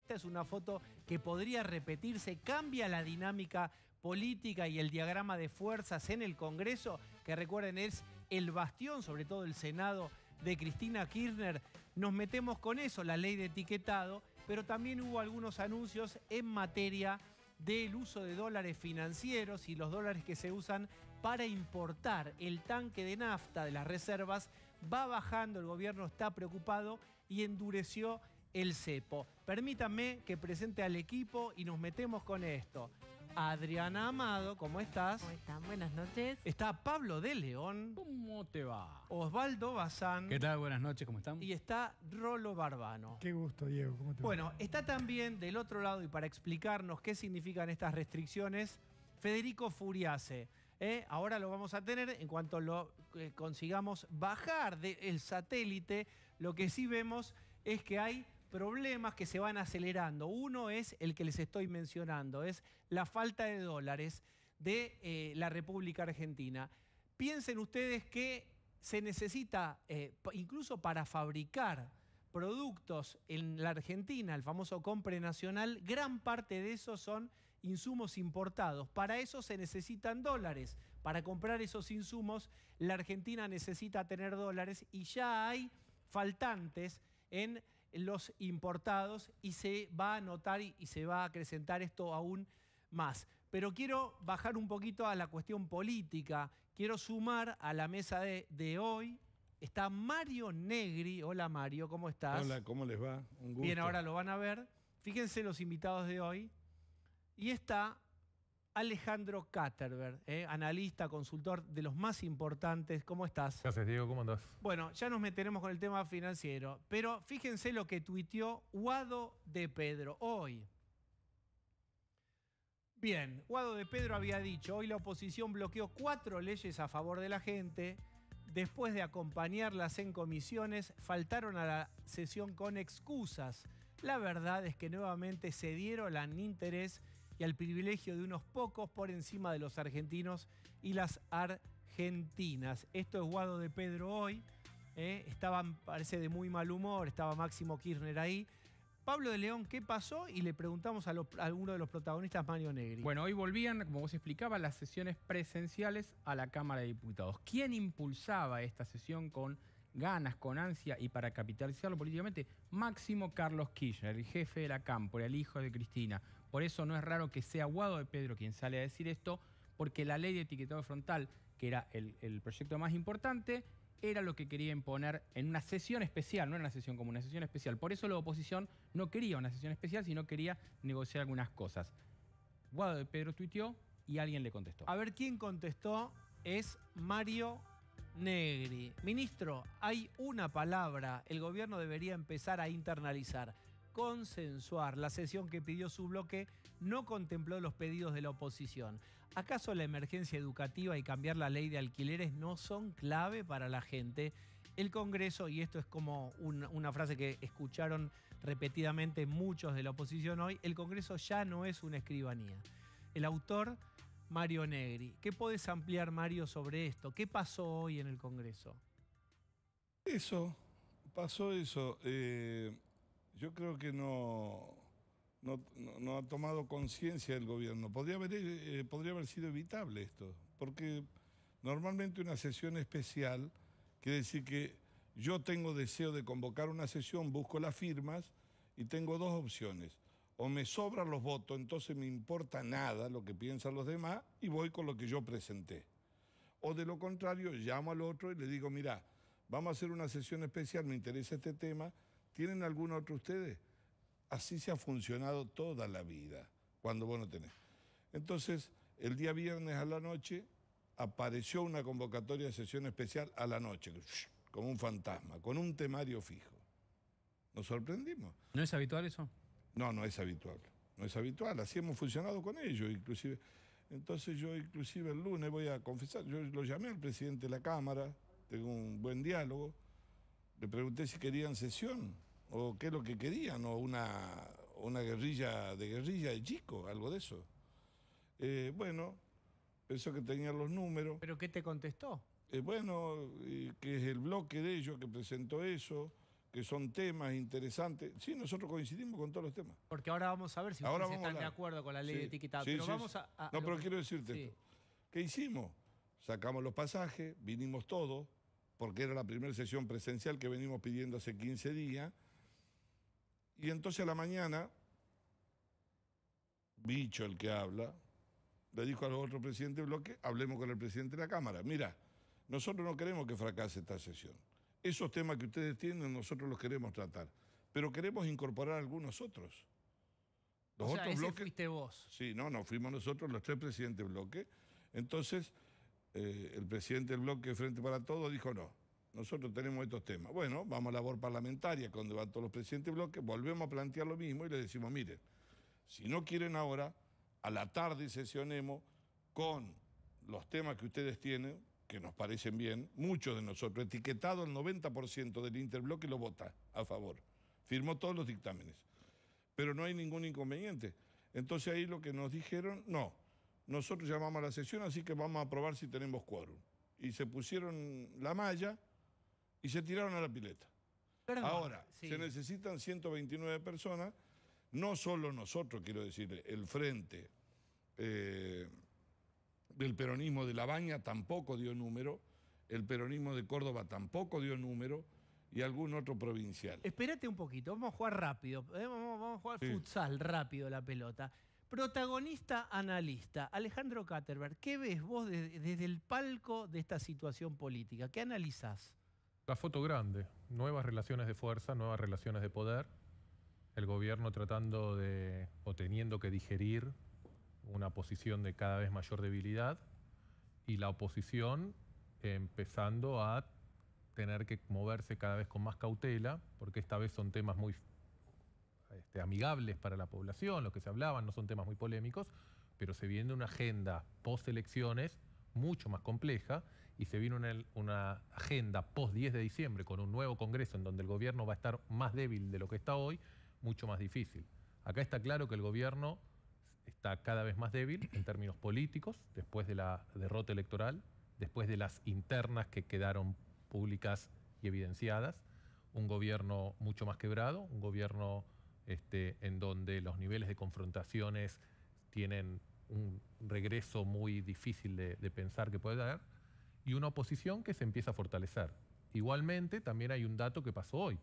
esta es una foto que podría repetirse, cambia la dinámica política y el diagrama de fuerzas en el Congreso, que recuerden es el bastión, sobre todo el Senado, de Cristina Kirchner. Nos metemos con eso, la ley de etiquetado, pero también hubo algunos anuncios en materia del uso de dólares financieros y los dólares que se usan para importar. El tanque de nafta de las reservas va bajando, el gobierno está preocupado y endureció el cepo. Permítanme que presente al equipo y nos metemos con esto. Adriana Amado, ¿cómo estás? ¿Cómo están? Buenas noches. Está Pablo de León. ¿Cómo te va? Osvaldo Bazán. ¿Qué tal? Buenas noches, ¿cómo están? Y está Rolo Barbano. Qué gusto, Diego. ¿Cómo te va? Bueno, está también del otro lado y para explicarnos qué significan estas restricciones, Federico Furiase. Ahora lo vamos a tener en cuanto lo consigamos bajar del satélite. Lo que sí vemos es que hay problemas que se van acelerando. Uno es el que les estoy mencionando, es la falta de dólares de la República Argentina. Piensen ustedes que se necesita, incluso para fabricar productos en la Argentina, el famoso compre nacional, gran parte de esos son insumos importados. Para eso se necesitan dólares. Para comprar esos insumos, la Argentina necesita tener dólares y ya hay faltantes en los importados y se va a notar y se va a acrecentar esto aún más. Pero quiero bajar un poquito a la cuestión política. Quiero sumar a la mesa de hoy. Está Mario Negri. Hola Mario, ¿cómo estás? Hola, ¿cómo les va? Un gusto. Bien, ahora lo van a ver. Fíjense los invitados de hoy. Y está Alejandro Katterberg, analista, consultor de los más importantes. ¿Cómo estás? ¿Qué haces, Diego? ¿Cómo andás? Bueno, ya nos meteremos con el tema financiero, pero fíjense lo que tuiteó Guado de Pedro hoy. Bien, Guado de Pedro había dicho, hoy la oposición bloqueó 4 leyes a favor de la gente. Después de acompañarlas en comisiones, faltaron a la sesión con excusas. La verdad es que nuevamente se dieron al interés y al privilegio de unos pocos por encima de los argentinos y las argentinas. Esto es Guado de Pedro hoy. Estaban, parece, de muy mal humor, estaba Máximo Kirchner ahí. Pablo de León, ¿qué pasó? Y le preguntamos a uno de los protagonistas, Mario Negri. Bueno, hoy volvían, como vos explicabas, las sesiones presenciales a la Cámara de Diputados. ¿Quién impulsaba esta sesión con ganas, con ansia y para capitalizarlo políticamente? Máximo Carlos Kirchner, el jefe de la Cámpora, el hijo de Cristina. Por eso no es raro que sea Guado de Pedro quien sale a decir esto, porque la ley de etiquetado frontal, que era el proyecto más importante, era lo que quería imponer en una sesión especial, no en una sesión común, una sesión especial. Por eso la oposición no quería una sesión especial, sino quería negociar algunas cosas. Guado de Pedro tuiteó y alguien le contestó. A ver, ¿quién contestó? Es Mario Negri. Ministro, hay una palabra, el gobierno debería empezar a internalizar, consensuar. La sesión que pidió su bloque no contempló los pedidos de la oposición. ¿Acaso la emergencia educativa y cambiar la ley de alquileres no son clave para la gente? El Congreso, y esto es como una frase que escucharon repetidamente muchos de la oposición hoy, el Congreso ya no es una escribanía. El autor, Mario Negri. ¿Qué podés ampliar, Mario, sobre esto? ¿Qué pasó hoy en el Congreso? Pasó eso. Yo creo que no ha tomado conciencia el gobierno. Podría haber sido evitable esto, porque normalmente una sesión especial quiere decir que yo tengo deseo de convocar una sesión, busco las firmas y tengo 2 opciones. O me sobran los votos, entonces me importa nada lo que piensan los demás y voy con lo que yo presenté. O de lo contrario, llamo al otro y le digo, mira, vamos a hacer una sesión especial, me interesa este tema, ¿tienen algún otro ustedes? Así se ha funcionado toda la vida, cuando vos no tenés. Entonces, el día viernes a la noche apareció una convocatoria de sesión especial a la noche, como un fantasma, con un temario fijo. Nos sorprendimos. ¿No es habitual eso? No, no es habitual. No es habitual. Así hemos funcionado con ellos, inclusive. Entonces yo, inclusive, el lunes voy a confesar, yo lo llamé al presidente de la Cámara, tengo un buen diálogo, le pregunté si querían sesión, o qué es lo que querían, o una guerrilla de chico, algo de eso. Bueno, pensó que tenían los números. ¿Pero qué te contestó? Que es el bloque de ellos que presentó eso, que son temas interesantes. Sí, nosotros coincidimos con todos los temas. Porque ahora vamos a ver si Ahora ustedes vamos a están de hablar. acuerdo con la ley Sí, de etiquetado. sí, Pero sí, vamos sí. a No, lo pero que- quiero decirte sí. esto. ¿Qué hicimos? Sacamos los pasajes, vinimos todos, porque era la primera sesión presencial que venimos pidiendo hace 15 días. Y entonces a la mañana, Bicho, el que habla, le dijo al otro presidente del bloque, hablemos con el presidente de la Cámara. Mira, nosotros no queremos que fracase esta sesión. Esos temas que ustedes tienen, nosotros los queremos tratar. Pero queremos incorporar algunos otros. Los O sea, otros ese bloques. fuiste vos. Sí, no, fuimos nosotros los 3 presidentes del bloque. Entonces, el presidente del bloque Frente para Todos dijo no, nosotros tenemos estos temas. Bueno, vamos a la labor parlamentaria, cuando van todos los presidentes del bloque, volvemos a plantear lo mismo y le decimos, miren, si no quieren ahora, a la tarde sesionemos con los temas que ustedes tienen, que nos parecen bien, muchos de nosotros, etiquetado el 90% del interbloque lo vota a favor. Firmó todos los dictámenes. Pero no hay ningún inconveniente. Entonces ahí lo que nos dijeron, no, nosotros llamamos a la sesión, así que vamos a probar si tenemos quórum. Y se pusieron la malla y se tiraron a la pileta. Perdón, Ahora, sí. se necesitan 129 personas, no solo nosotros, quiero decir, el Frente del peronismo de La Baña tampoco dio número, el peronismo de Córdoba tampoco dio número y algún otro provincial. Espérate un poquito, vamos a jugar rápido. Vamos a jugar Sí. futsal rápido la pelota. Protagonista, analista, Alejandro Katterberg, ¿qué ves vos desde el palco de esta situación política? ¿Qué analizás? La foto grande, nuevas relaciones de fuerza, nuevas relaciones de poder, el gobierno tratando de o teniendo que digerir una posición de cada vez mayor debilidad y la oposición empezando a tener que moverse cada vez con más cautela, porque esta vez son temas muy amigables para la población, los que se hablaban, no son temas muy polémicos, pero se viene una agenda post-elecciones mucho más compleja y se viene una agenda post-10 de diciembre con un nuevo Congreso en donde el gobierno va a estar más débil de lo que está hoy, mucho más difícil. Acá está claro que el gobierno está cada vez más débil en términos políticos, después de la derrota electoral, después de las internas que quedaron públicas y evidenciadas, un gobierno mucho más quebrado, un gobierno en donde los niveles de confrontaciones tienen un regreso muy difícil de pensar que puede dar, y una oposición que se empieza a fortalecer. Igualmente, también hay un dato que pasó hoy.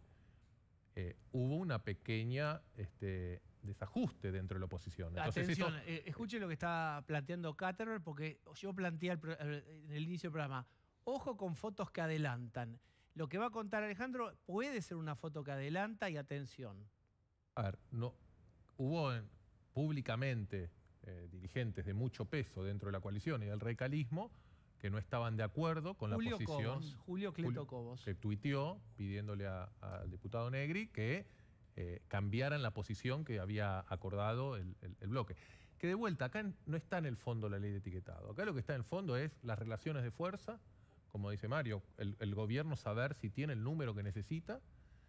Hubo una pequeña desajuste dentro de la oposición. Entonces, Atención, escuche lo que está planteando Katterberg, porque yo planteé en el inicio del programa, ojo con fotos que adelantan. Lo que va a contar Alejandro puede ser una foto que adelanta y atención. a ver, hubo públicamente dirigentes de mucho peso dentro de la coalición y del radicalismo que no estaban de acuerdo con la posición. Julio Cleto Cobos. Que tuiteó pidiéndole al diputado Negri que cambiaran la posición que había acordado el bloque. Que de vuelta, acá no está en el fondo la ley de etiquetado. Acá lo que está en el fondo es las relaciones de fuerza, como dice Mario, el gobierno saber si tiene el número que necesita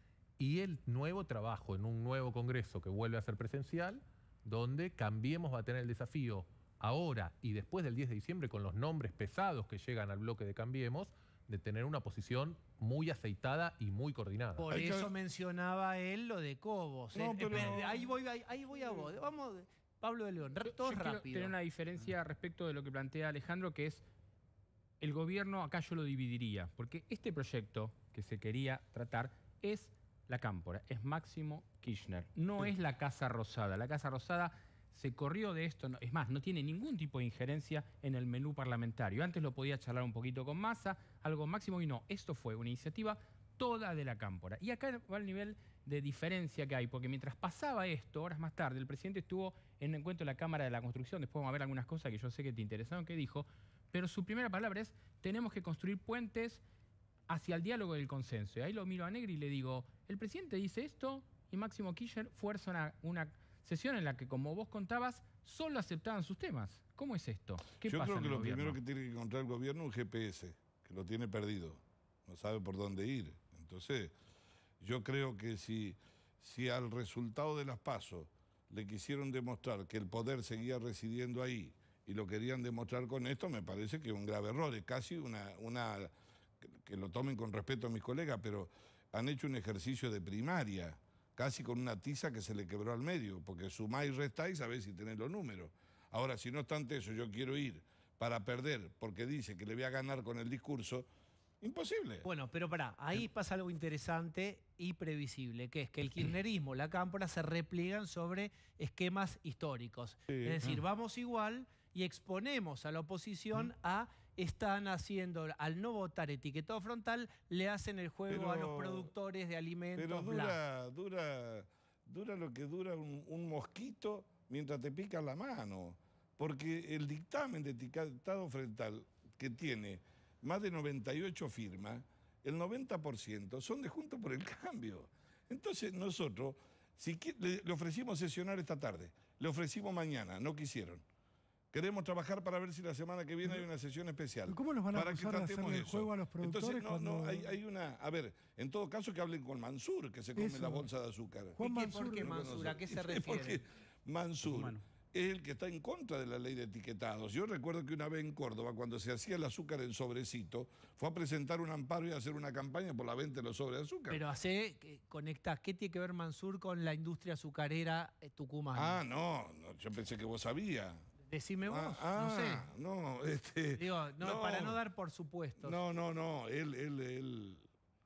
y el nuevo trabajo en un nuevo Congreso que vuelve a ser presencial, donde Cambiemos va a tener el desafío ahora y después del 10 de diciembre con los nombres pesados que llegan al bloque de Cambiemos, de tener una posición muy aceitada y muy coordinada. Por Hay que eso ver- mencionaba él lo de Cobos. No, pero- Ahí voy a vos. Vamos, Pablo de León, todo Yo quiero rápido. tener una diferencia respecto de lo que plantea Alejandro, que es el gobierno, acá yo lo dividiría, porque este proyecto que se quería tratar es la Cámpora, es Máximo Kirchner, no es la Casa Rosada. La Casa Rosada se corrió de esto, es más, no tiene ningún tipo de injerencia en el menú parlamentario. Antes lo podía charlar un poquito con Massa, algo Máximo, y no, esto fue una iniciativa toda de la Cámpora. Y acá va el nivel de diferencia que hay, porque mientras pasaba esto, horas más tarde, el presidente estuvo en un encuentro en la Cámara de la Construcción, después vamos a ver algunas cosas que yo sé que te interesaron, que dijo, pero su primera palabra es, tenemos que construir puentes hacia el diálogo y el consenso. Y ahí lo miro a Negri y le digo, el presidente dice esto y Máximo Kirchner fuerza una sesión en la que, como vos contabas, solo aceptaban sus temas. ¿Cómo es esto? ¿Qué Yo pasa creo en que el lo gobierno? primero que tiene que encontrar el gobierno es un GPS, que lo tiene perdido, no sabe por dónde ir. Entonces, yo creo que si al resultado de las PASO le quisieron demostrar que el poder seguía residiendo ahí y lo querían demostrar con esto, me parece que es un grave error, es casi que lo tomen con respeto a mis colegas, pero han hecho un ejercicio de primaria, casi con una tiza que se le quebró al medio, porque sumáis y restáis a ver si tenés los números. Ahora, si no obstante eso, yo quiero ir para perder, porque dice que le voy a ganar con el discurso, imposible. Bueno, pero pará, ahí pasa algo interesante y previsible, que es que el kirchnerismo, la cámpora, se repliegan sobre esquemas históricos. Sí. Es decir, vamos igual y exponemos a la oposición a están haciendo, al no votar etiquetado frontal, le hacen el juego a los productores de alimentos. Pero bla. dura lo que dura un mosquito mientras te pica la mano. Porque el dictamen de etiquetado frontal, que tiene más de 98 firmas, el 90% son de Juntos por el Cambio. Entonces nosotros, si le ofrecimos sesionar esta tarde, le ofrecimos mañana, no quisieron. Queremos trabajar para ver si la semana que viene hay una sesión especial. ¿Cómo los van a para que acusar de tratemos hacerle el eso. juego a los productores? Entonces, hay una... A ver, en todo caso que hablen con Mansur, que se come Eso. la bolsa de azúcar. Juan ¿Por qué Mansur, Mansur? ¿A qué se Porque refiere? Mansur es el que está en contra de la ley de etiquetados. Yo recuerdo que una vez en Córdoba, cuando se hacía el azúcar en sobrecito, fue a presentar un amparo y a hacer una campaña por la venta de los sobres de azúcar. Pero conectás, ¿qué tiene que ver Mansur con la industria azucarera tucumana? No, yo pensé que vos sabías. Decime vos, no sé. No, Digo, para no dar por supuestos. No, él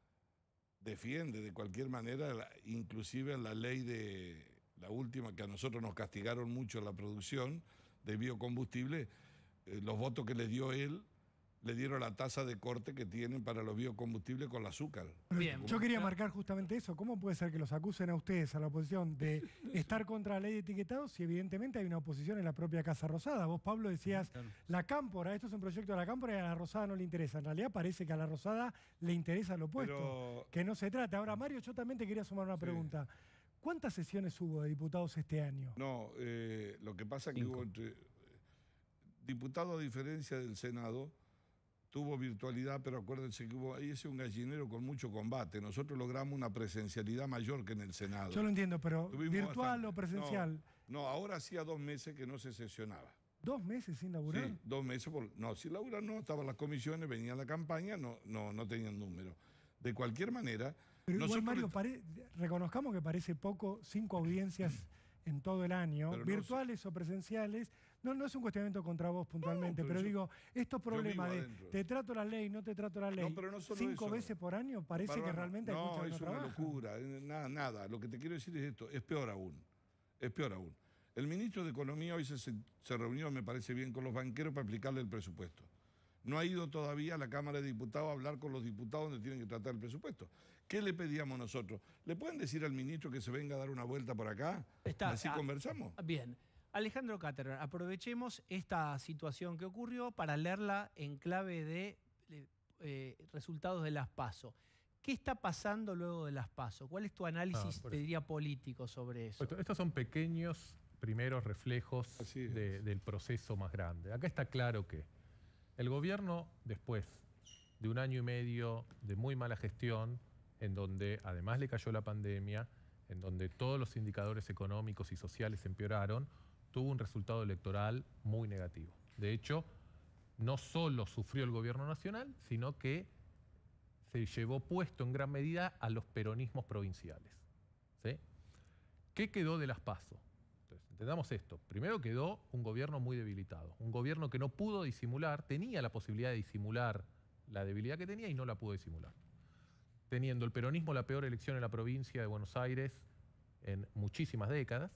defiende de cualquier manera, inclusive la ley de la última, que a nosotros nos castigaron mucho en la producción de biocombustible, los votos que le dio él, le dieron la tasa de corte que tienen para los biocombustibles con el azúcar. Bien. Yo quería marcar justamente eso. ¿Cómo puede ser que los acusen a ustedes, a la oposición, de estar contra la ley de etiquetados si evidentemente hay una oposición en la propia Casa Rosada? Vos, Pablo, decías, la cámpora, esto es un proyecto de la cámpora y a la Rosada no le interesa. En realidad parece que a la Rosada le interesa lo opuesto, que no se trata. Ahora, Mario, yo también te quería sumar una pregunta. ¿Cuántas sesiones hubo de diputados este año? No, lo que pasa es que hubo entre diputados, a diferencia del Senado, tuvo virtualidad, pero acuérdense que hubo ahí un gallinero con mucho combate. Nosotros logramos una presencialidad mayor que en el Senado. Yo lo entiendo, pero Tuvimos ¿virtual o presencial? No, ahora hacía 2 meses que no se sesionaba. ¿2 meses sin laburar? Sí, 2 meses. No, sin laburar no, estaban las comisiones, venía la campaña, no tenían número. De cualquier manera... Pero igual, Mario, reconozcamos que parece poco, 5 audiencias en todo el año, pero virtuales o presenciales. No es un cuestionamiento contra vos puntualmente, pero digo, estos problemas de te trato la ley, no te trato la ley, pero no solo 5 eso. veছে por año, parece que realmente hay mucho que no trabajan. No, es una locura, nada. Lo que te quiero decir es esto, es peor aún. El ministro de Economía hoy se reunió, me parece bien, con los banqueros para aplicarle el presupuesto. No ha ido todavía a la Cámara de Diputados a hablar con los diputados donde tienen que tratar el presupuesto. ¿Qué le pedíamos nosotros? ¿Le pueden decir al ministro que se venga a dar una vuelta por acá? Así conversamos. Bien. Alejandro Caterberg, aprovechemos esta situación que ocurrió para leerla en clave de resultados de las PASO. ¿Qué está pasando luego de las PASO? ¿Cuál es tu análisis, te diría, político sobre eso? Estos son pequeños primeros reflejos del proceso más grande. Acá está claro que el gobierno, después de 1 año y medio de muy mala gestión, en donde además le cayó la pandemia, en donde todos los indicadores económicos y sociales empeoraron, tuvo un resultado electoral muy negativo. De hecho, no solo sufrió el gobierno nacional, sino que se llevó puesto en gran medida a los peronismos provinciales. ¿Sí? ¿Qué quedó de las PASO? Entonces, entendamos esto. Primero quedó un gobierno muy debilitado, un gobierno que no pudo disimular, tenía la posibilidad de disimular la debilidad que tenía y no la pudo disimular. Teniendo el peronismo la peor elección en la provincia de Buenos Aires en muchísimas décadas,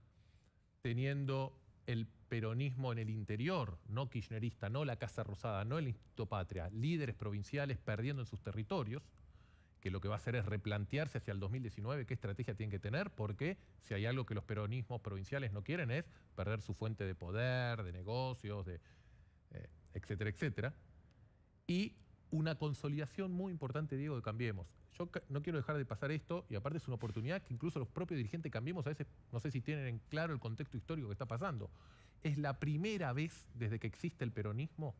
teniendo el peronismo en el interior, no kirchnerista, no la Casa Rosada, no el Instituto Patria, líderes provinciales perdiendo en sus territorios, que lo que va a hacer es replantearse hacia el 2019 qué estrategia tienen que tener, porque si hay algo que los peronismos provinciales no quieren es perder su fuente de poder, de negocios, etcétera, etcétera. Y una consolidación muy importante, Diego, de Cambiemos. Yo no quiero dejar de pasar esto, y aparte es una oportunidad que incluso los propios dirigentes de Cambiemos a veces, no sé si tienen en claro el contexto histórico que está pasando. Es la primera vez desde que existe el peronismo,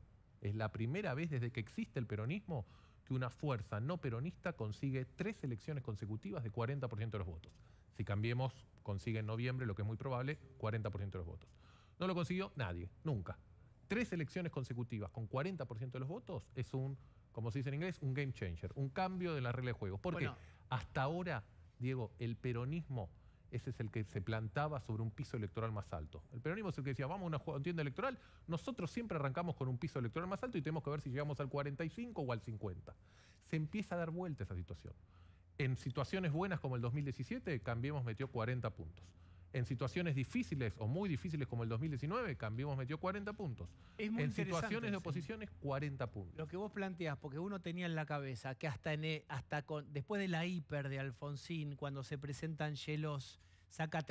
que una fuerza no peronista consigue 3 elecciones consecutivas de 40% de los votos. Si Cambiemos consigue en noviembre, lo que es muy probable, 40% de los votos. No lo consiguió nadie, nunca. 3 elecciones consecutivas con 40% de los votos es un, como se dice en inglés, un game changer, un cambio de la regla de juego. ¿Por qué? Hasta ahora, Diego, el peronismo, ese es el que se plantaba sobre un piso electoral más alto. El peronismo es el que decía, vamos a una contienda electoral, nosotros siempre arrancamos con un piso electoral más alto y tenemos que ver si llegamos al 45 o al 50. Se empieza a dar vuelta esa situación. En situaciones buenas como el 2017, Cambiemos metió 40 puntos. En situaciones difíciles o muy difíciles como el 2019, Cambiemos metió 40 puntos. Es muy En situaciones de sí. oposiciones, 40 puntos. Lo que vos planteás, porque uno tenía en la cabeza que después de la hiper de Alfonsín, cuando se presentan hielos, saca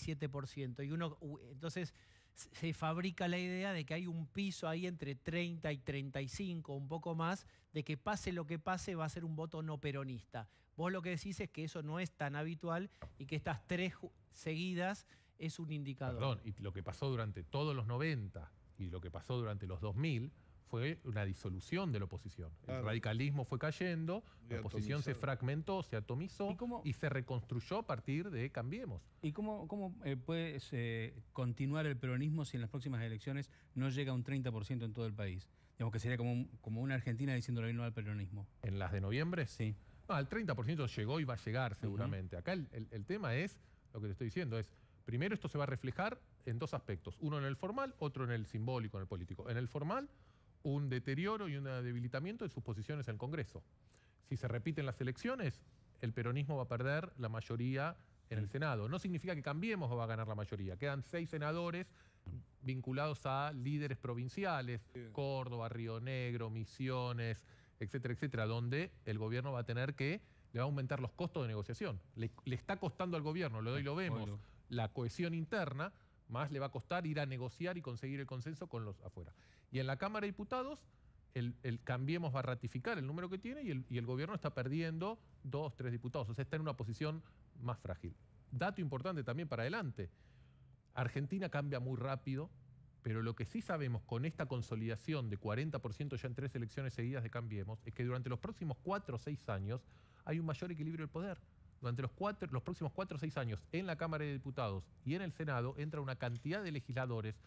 37%. Y uno, entonces se fabrica la idea de que hay un piso ahí entre 30 y 35, un poco más, de que pase lo que pase va a ser un voto no peronista. Vos lo que decís es que eso no es tan habitual y que estas 3 seguidas es un indicador. Perdón, y lo que pasó durante todos los 90 y lo que pasó durante los 2000 fue una disolución de la oposición. Claro. El radicalismo fue cayendo, la oposición se atomizado. fragmentó, se atomizó ¿Y y se reconstruyó a partir de Cambiemos. ¿Y cómo puede continuar el peronismo si en las próximas elecciones no llega a un 30% en todo el país? Digamos que sería como una Argentina diciéndole no al peronismo. ¿En las de noviembre? Sí. No, al 30% llegó y va a llegar seguramente. Acá el tema es, lo que te estoy diciendo es, primero esto se va a reflejar en 2 aspectos. Uno en el formal, otro en el simbólico, en el político. En el formal, un deterioro y un debilitamiento de sus posiciones en el Congreso. Si se repiten las elecciones, el peronismo va a perder la mayoría en el Senado. No significa que Cambiemos va a ganar la mayoría. Quedan 6 senadores vinculados a líderes provinciales, Córdoba, Río Negro, Misiones, etcétera, etcétera, donde el gobierno va a tener que, le va a aumentar los costos de negociación. Le está costando al gobierno, hoy lo vemos, la cohesión interna, más le va a costar ir a negociar y conseguir el consenso con los afuera. Y en la Cámara de Diputados, el Cambiemos va a ratificar el número que tiene y el gobierno está perdiendo 2, 3 diputados. O sea, está en una posición más frágil. Dato importante también para adelante. Argentina cambia muy rápido, pero lo que sí sabemos con esta consolidación de 40% ya en 3 elecciones seguidas de Cambiemos es que durante los próximos 4 o 6 años hay un mayor equilibrio del poder. Durante los próximos 4 o 6 años en la Cámara de Diputados y en el Senado entra una cantidad de legisladores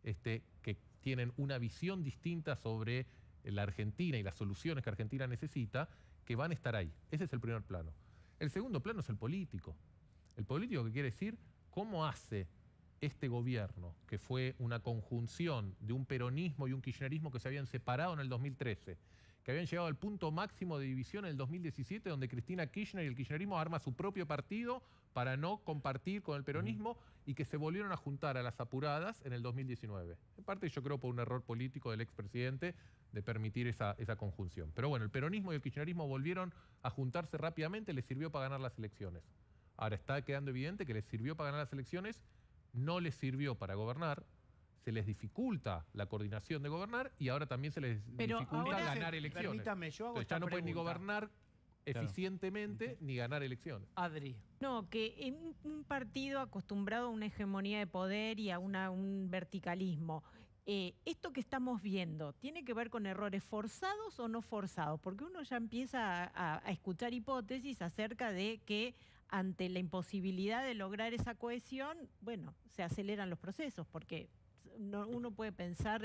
que tienen una visión distinta sobre la Argentina y las soluciones que Argentina necesita, que van a estar ahí. Ese es el primer plano. El segundo plano es el político. El político, que quiere decir cómo hace este gobierno, que fue una conjunción de un peronismo y un kirchnerismo que se habían separado en el 2013, que habían llegado al punto máximo de división en el 2017, donde Cristina Kirchner y el kirchnerismo arma su propio partido para no compartir con el peronismo y que se volvieron a juntar a las apuradas en el 2019. En parte yo creo por un error político del expresidente de permitir esa conjunción. Pero bueno, el peronismo y el kirchnerismo volvieron a juntarse rápidamente, les sirvió para ganar las elecciones. Ahora está quedando evidente que les sirvió para ganar las elecciones, no les sirvió para gobernar, se les dificulta la coordinación de gobernar y ahora también se les dificulta ganar elecciones. Permítame, yo hago Entonces ya no pueden ni gobernar Claro. eficientemente ni ganar elecciones. Adri. No, que en un partido acostumbrado a una hegemonía de poder y a un verticalismo, esto que estamos viendo, ¿tiene que ver con errores forzados o no forzados? Porque uno ya empieza a escuchar hipótesis acerca de que ante la imposibilidad de lograr esa cohesión, bueno, se aceleran los procesos, porque uno puede pensar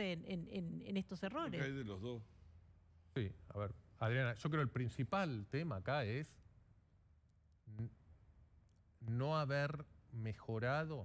en estos errores. Creo que hay de los dos. Sí, a ver, Adriana, yo creo que el principal tema acá es no haber mejorado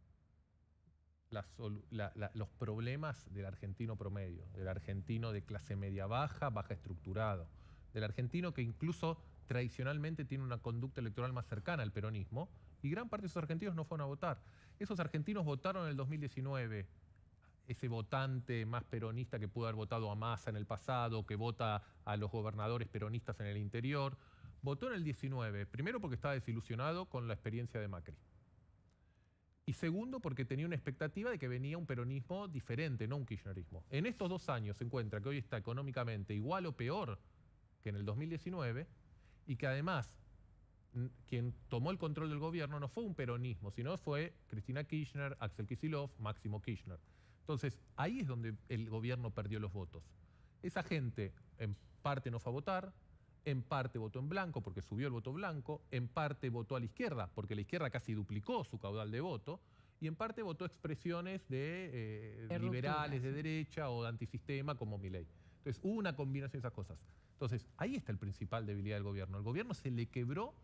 los problemas del argentino promedio, del argentino de clase media baja, baja estructurado, del argentino que incluso tradicionalmente tiene una conducta electoral más cercana al peronismo, y gran parte de esos argentinos no fueron a votar. Esos argentinos votaron en el 2019, ese votante más peronista que pudo haber votado a Massa en el pasado, que vota a los gobernadores peronistas en el interior, votó en el 19, primero porque estaba desilusionado con la experiencia de Macri. Y segundo, porque tenía una expectativa de que venía un peronismo diferente, no un kirchnerismo. En estos 2 años se encuentra que hoy está económicamente igual o peor que en el 2019 y que además quien tomó el control del gobierno no fue un peronismo, sino fue Cristina Kirchner, Axel Kicillof, Máximo Kirchner. Entonces, ahí es donde el gobierno perdió los votos. Esa gente en parte no fue a votar, en parte votó en blanco porque subió el voto blanco, en parte votó a la izquierda porque la izquierda casi duplicó su caudal de voto, y en parte votó expresiones de liberales de derecha o de antisistema como Milei. Entonces hubo una combinación de esas cosas. Entonces ahí está el principal debilidad del gobierno. El gobierno se le quebró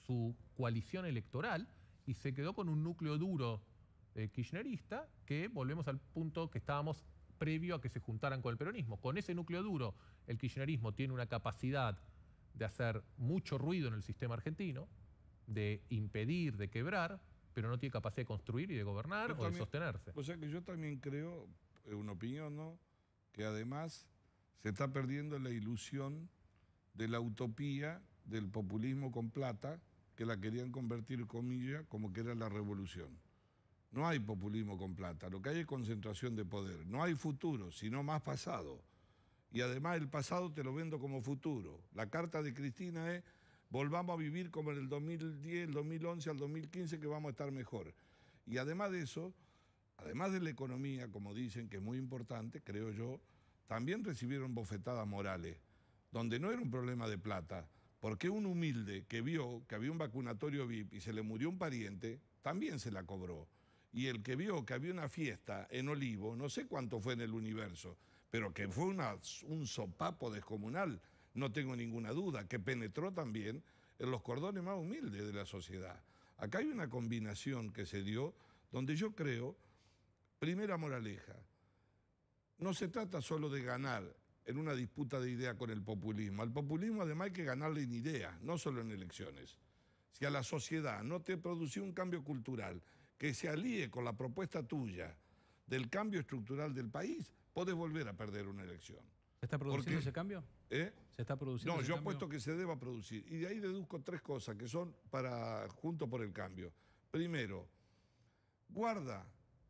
su coalición electoral y se quedó con un núcleo duro kirchnerista que volvemos al punto que estábamos previo a que se juntaran con el peronismo. Con ese núcleo duro, el kirchnerismo tiene una capacidad de hacer mucho ruido en el sistema argentino, de impedir, de quebrar, pero no tiene capacidad de construir y de gobernar o de sostenerse. O sea que yo también creo, es una opinión, ¿no?, que además se está perdiendo la ilusión de la utopía del populismo con plata, que la querían convertir, comillas, como que era la revolución. No hay populismo con plata, lo que hay es concentración de poder. No hay futuro, sino más pasado. Y además el pasado te lo vendo como futuro. La carta de Cristina es: volvamos a vivir como en el 2010, el 2011 al 2015, que vamos a estar mejor. Y además de eso, además de la economía, como dicen, que es muy importante, creo yo, también recibieron bofetadas morales, donde no era un problema de plata, porque un humilde que vio que había un vacunatorio VIP y se le murió un pariente, también se la cobró. Y el que vio que había una fiesta en Olivo, no sé cuánto fue en el universo, pero que fue un sopapo descomunal, no tengo ninguna duda, que penetró también en los cordones más humildes de la sociedad. Acá hay una combinación que se dio, donde yo creo, primera moraleja, no se trata solo de ganar en una disputa de idea con el populismo. Al populismo además hay que ganarle en ideas, no solo en elecciones. Si a la sociedad no te produce un cambio cultural que se alíe con la propuesta tuya del cambio estructural del país, podés volver a perder una elección. ¿Se está produciendo ese cambio? ¿Se está produciendo No, ese yo cambio? apuesto que se deba producir. Y de ahí deduzco tres cosas que son para Juntos por el Cambio. Primero, guarda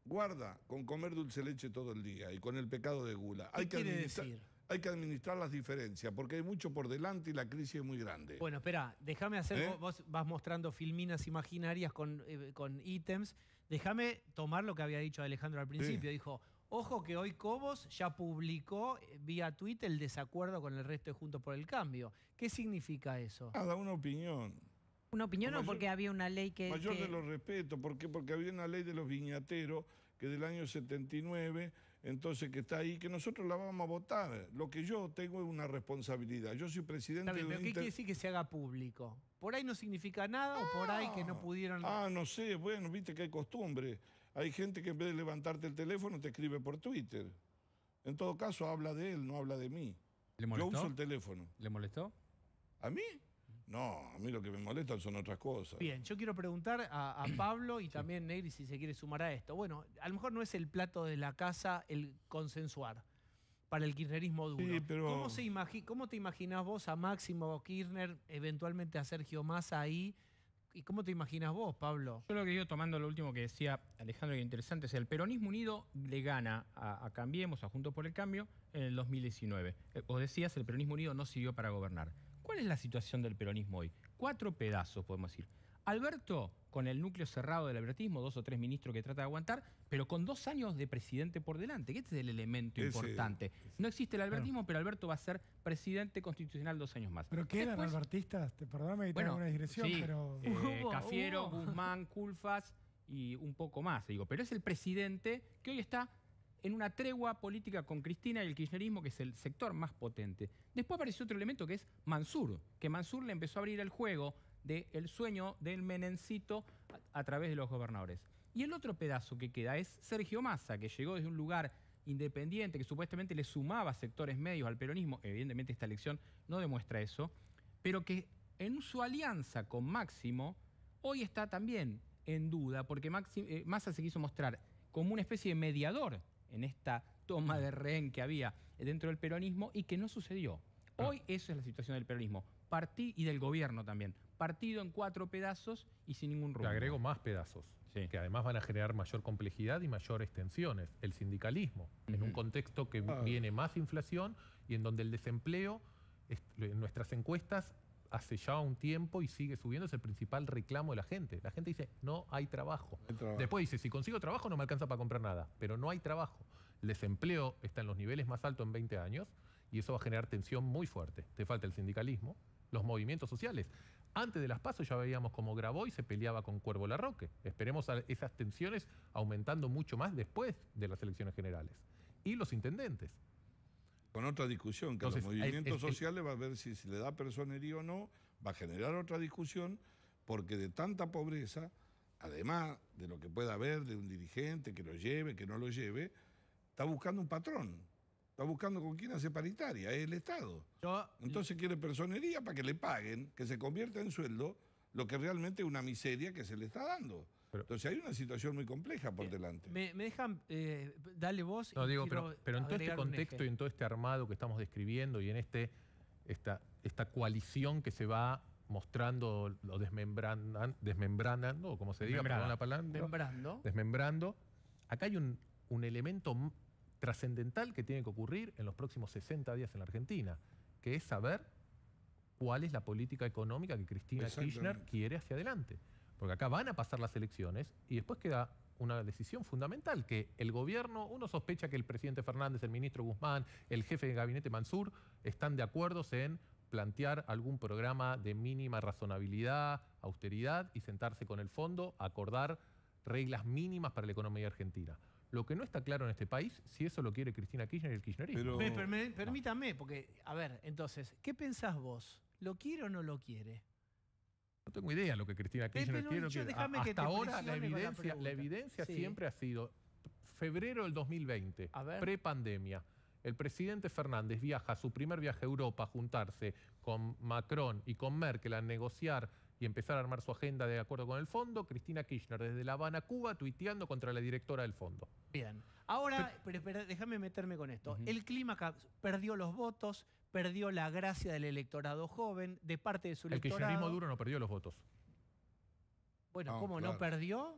con comer dulce leche todo el día y con el pecado de gula. ¿Qué quiere decir? Hay que administrar las diferencias, porque hay mucho por delante y la crisis es muy grande. Bueno, espera, déjame hacer, vos vas mostrando filminas imaginarias con ítems. Déjame tomar lo que había dicho Alejandro al principio. Sí. Dijo, ojo que hoy Cobos ya publicó vía Twitter el desacuerdo con el resto de Juntos por el Cambio. ¿Qué significa eso? Da una opinión. ¿Una opinión o porque había una ley que...? Mayor de los respetos. ¿Por qué? Porque había una ley de los viñateros que del año 79, entonces que está ahí, que nosotros la vamos a votar. Lo que yo tengo es una responsabilidad. Yo soy presidente de ¿Pero qué quiere decir que se haga público? ¿Por ahí no significa nada o por ahí que no pudieron...? No sé, bueno, viste que hay costumbre. Hay gente que en vez de levantarte el teléfono te escribe por Twitter. En todo caso, habla de él, no habla de mí. ¿Le molestó? Yo uso el teléfono. ¿Le molestó? ¿A mí? No, a mí lo que me molesta son otras cosas. Bien, yo quiero preguntar a Pablo y también Negri si se quiere sumar a esto. Bueno, a lo mejor no es el plato de la casa el consensuar para el kirchnerismo duro. Sí, pero... ¿Cómo te imaginás vos a Máximo Kirchner, eventualmente a Sergio Massa ahí? ¿Y cómo te imaginas vos, Pablo? Yo lo que digo, tomando lo último que decía Alejandro, que es interesante, es el peronismo unido le gana a Cambiemos, a Juntos por el Cambio, en el 2019. Vos decías, el peronismo unido no sirvió para gobernar. ¿Cuál es la situación del peronismo hoy? 4 pedazos, podemos decir. Alberto, con el núcleo cerrado del albertismo, 2 o 3 ministros que trata de aguantar, pero con 2 años de presidente por delante, que este es el elemento importante. No existe el albertismo, pero Alberto va a ser presidente constitucional 2 años más. ¿Pero quedan albertistas? Perdóname que tenga una digresión, sí, pero... Cafiero, Guzmán, Culfas y un poco más, digo. Pero es el presidente que hoy está en una tregua política con Cristina y el kirchnerismo, que es el sector más potente. Después apareció otro elemento que es Mansur, que Mansur le empezó a abrir el juego del sueño del Menencito a través de los gobernadores. Y el otro pedazo que queda es Sergio Massa, que llegó desde un lugar independiente, que supuestamente le sumaba sectores medios al peronismo. Evidentemente esta elección no demuestra eso, pero que en su alianza con Máximo hoy está también en duda, porque Massa se quiso mostrar como una especie de mediador en esta toma de rehén que había dentro del peronismo y que no sucedió. Hoy eso es la situación del peronismo y del gobierno también. Partido en 4 pedazos y sin ningún rumbo. Le agrego más pedazos, que además van a generar mayor complejidad y mayores tensiones. El sindicalismo, en un contexto que viene más inflación y en donde el desempleo, en nuestras encuestas, hace ya un tiempo y sigue subiendo, es el principal reclamo de la gente. La gente dice, no hay trabajo. Después dice, si consigo trabajo no me alcanza para comprar nada, pero no hay trabajo. El desempleo está en los niveles más altos en 20 años y eso va a generar tensión muy fuerte. Te falta el sindicalismo, los movimientos sociales. Antes de las PASO ya veíamos cómo Graboy se peleaba con Cuervo Larroque. Esperemos a esas tensiones aumentando mucho más después de las elecciones generales. Y los intendentes. Con otra discusión, que Entonces, los movimientos sociales va a ver si se le da personería o no, va a generar otra discusión, porque de tanta pobreza, además de lo que pueda haber de un dirigente que lo lleve, que no lo lleve, está buscando un patrón, está buscando con quién hace paritaria, es el Estado. Entonces quiere personería para que le paguen, que se convierta en sueldo, lo que realmente es una miseria que se le está dando. Entonces hay una situación muy compleja por delante. Me dejan, dale vos. No, y digo, quiero pero en todo este agregar un contexto eje. y en todo este armado que estamos describiendo y en esta coalición que se va mostrando o desmembranando, o como se diga, perdón la palabra, desmembrando, acá hay un elemento trascendental que tiene que ocurrir en los próximos 60 días en la Argentina, que es saber cuál es la política económica que Cristina Kirchner quiere hacia adelante. Porque acá van a pasar las elecciones y después queda una decisión fundamental, que el gobierno, uno sospecha que el presidente Fernández, el ministro Guzmán, el jefe de gabinete Mansur, están de acuerdo en plantear algún programa de mínima razonabilidad, austeridad y sentarse con el fondo a acordar reglas mínimas para la economía argentina. Lo que no está claro en este país, si eso lo quiere Cristina Kirchner y el kirchnerismo. Permítame, porque, a ver, entonces, ¿qué pensás vos? ¿Lo quiere o no lo quiere? No tengo idea lo que Cristina Kirchner quiere. Hasta ahora la evidencia siempre ha sido febrero del 2020, prepandemia. El presidente Fernández viaja a su primer viaje a Europa a juntarse con Macron y con Merkel a negociar y empezar a armar su agenda de acuerdo con el fondo. Cristina Kirchner desde La Habana, Cuba, tuiteando contra la directora del fondo. Bien. Ahora, pero déjame meterme con esto. El clima perdió los votos, perdió la gracia del electorado joven, de parte de su electorado. El kirchnerismo duro no perdió los votos. Bueno, ¿cómo claro. no perdió?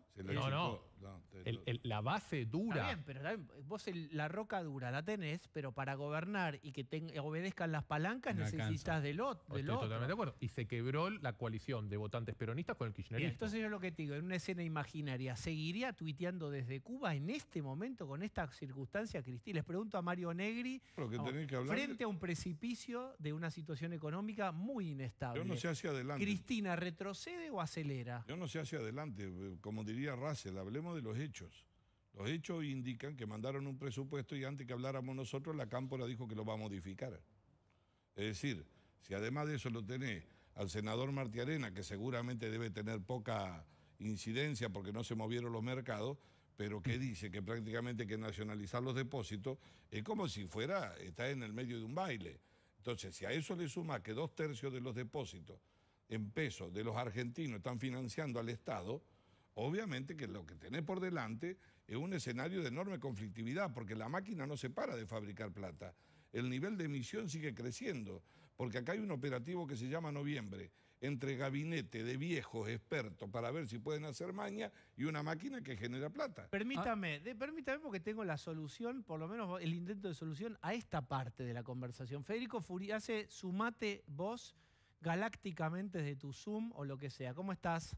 La base dura. Está bien, pero vos la roca dura la tenés, pero para gobernar y que obedezcan las palancas necesitas del otro. Estoy totalmente de acuerdo. Y se quebró la coalición de votantes peronistas con el kirchnerismo. Bien, entonces yo lo que te digo, en una escena imaginaria, ¿seguiría tuiteando desde Cuba en este momento con esta circunstancia, Cristina? Les pregunto a Mario Negri, frente a un precipicio de una situación económica muy inestable. Yo no sé hacia adelante. ¿Cristina retrocede o acelera? Yo no sé hacia adelante, como diría Russell, hablemos de los hechos. Los hechos indican que mandaron un presupuesto y antes que habláramos nosotros, la Cámpora dijo que lo va a modificar. Es decir, si además de eso lo tenés al senador Martiarena, que seguramente debe tener poca incidencia porque no se movieron los mercados, pero que dice que prácticamente hay que nacionalizar los depósitos, es como si está en el medio de un baile. Entonces, si a eso le suma que 2/3 de los depósitos en pesos de los argentinos están financiando al Estado, obviamente que lo que tenés por delante es un escenario de enorme conflictividad, porque la máquina no se para de fabricar plata. El nivel de emisión sigue creciendo, porque acá hay un operativo que se llama Noviembre, entre gabinete de viejos expertos para ver si pueden hacer maña y una máquina que genera plata. Permítame porque tengo la solución, por lo menos el intento de solución a esta parte de la conversación. Federico Furiase, sumate vos galácticamente desde tu Zoom o lo que sea. ¿Cómo estás?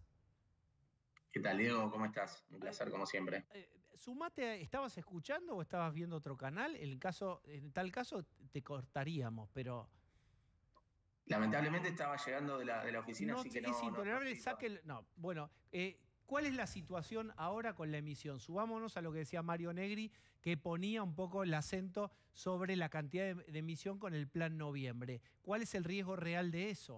¿Qué tal, Diego? ¿Cómo estás? Un placer, como siempre. Sumate, ¿estabas escuchando o estabas viendo otro canal? En tal caso, te cortaríamos, pero... Lamentablemente estaba llegando de la oficina, así que no... Es intolerable, bueno, ¿cuál es la situación ahora con la emisión? Subámonos a lo que decía Mario Negri, que ponía un poco el acento sobre la cantidad de emisión con el plan Noviembre. ¿Cuál es el riesgo real de eso?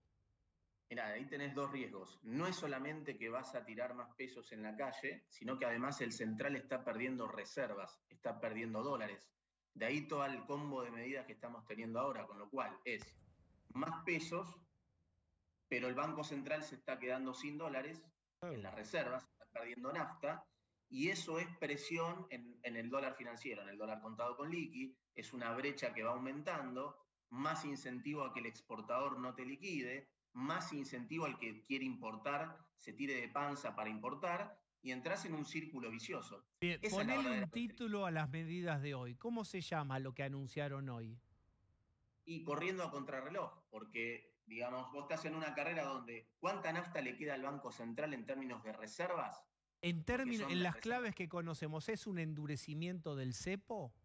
Mirá, ahí tenés dos riesgos. No es solamente que vas a tirar más pesos en la calle, sino que además el central está perdiendo reservas, está perdiendo dólares. De ahí todo el combo de medidas que estamos teniendo ahora, con lo cual es más pesos, pero el Banco Central se está quedando sin dólares en las reservas, está perdiendo nafta, y eso es presión en el dólar financiero, en el dólar contado con liqui, es una brecha que va aumentando, más incentivo a que el exportador no te liquide, más incentivo al que quiere importar, se tire de panza para importar, y entras en un círculo vicioso. Bien, ponele un título a las medidas de hoy. ¿Cómo se llama lo que anunciaron hoy? Y corriendo a contrarreloj, porque, digamos, vos estás en una carrera donde ¿cuánta nafta le queda al Banco Central en términos de reservas? En las claves que conocemos, ¿es un endurecimiento del cepo?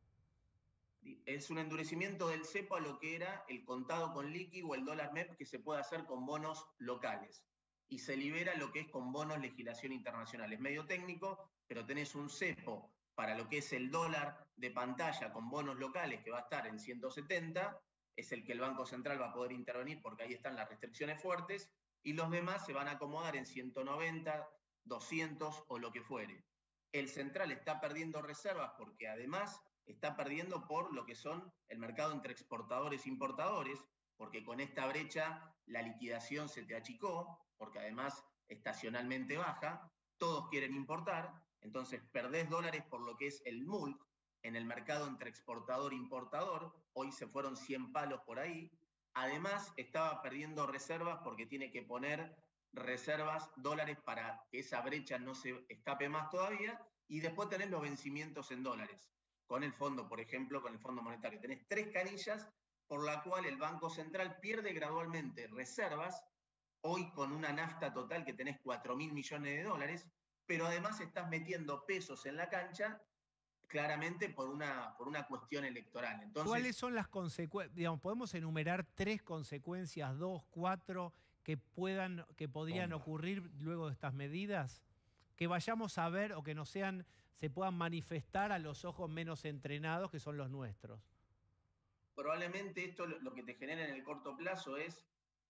Es un endurecimiento del cepo a lo que era el contado con liqui o el dólar MEP que se puede hacer con bonos locales. Y se libera lo que es con bonos legislación internacional. Es medio técnico, pero tenés un cepo para lo que es el dólar de pantalla con bonos locales que va a estar en 170, es el que el Banco Central va a poder intervenir porque ahí están las restricciones fuertes, y los demás se van a acomodar en 190, 200 o lo que fuere. El central está perdiendo reservas porque además está perdiendo por lo que son el mercado entre exportadores e importadores, porque con esta brecha la liquidación se te achicó, porque además estacionalmente baja, todos quieren importar, entonces perdés dólares por lo que es el MULC en el mercado entre exportador e importador, hoy se fueron 100 palos por ahí, además estaba perdiendo reservas porque tiene que poner reservas, dólares para que esa brecha no se escape más todavía, y después tenés los vencimientos en dólares. Con el fondo, por ejemplo, con el Fondo Monetario. Tenés 3 canillas por la cual el Banco Central pierde gradualmente reservas, hoy con una nafta total que tenés 4.000 millones de dólares, pero además estás metiendo pesos en la cancha claramente por una cuestión electoral. Entonces, ¿cuáles son las consecuencias? Digamos, ¿podemos enumerar 3 consecuencias, 2, 4, que podrían ocurrir luego de estas medidas? Que vayamos a ver o que no sean, se puedan manifestar a los ojos menos entrenados, que son los nuestros. Probablemente esto lo que te genera en el corto plazo es,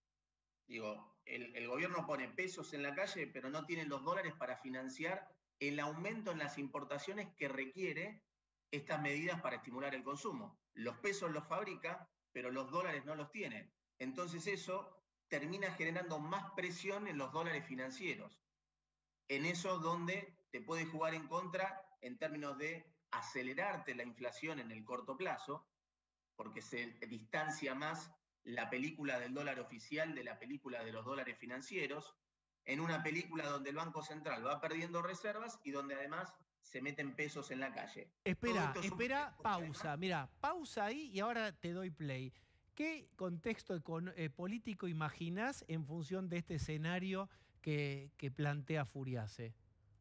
el gobierno pone pesos en la calle, pero no tiene los dólares para financiar el aumento en las importaciones que requiere estas medidas para estimular el consumo. Los pesos los fabrica, pero los dólares no los tiene. Entonces eso termina generando más presión en los dólares financieros. En eso donde te puede jugar en contra en términos de acelerarte la inflación en el corto plazo, porque se distancia más la película del dólar oficial de la película de los dólares financieros, en una película donde el Banco Central va perdiendo reservas y donde además se meten pesos en la calle. Espera, pausa. Mira, pausa ahí y ahora te doy play. ¿Qué contexto político imaginás en función de este escenario que plantea Furiase?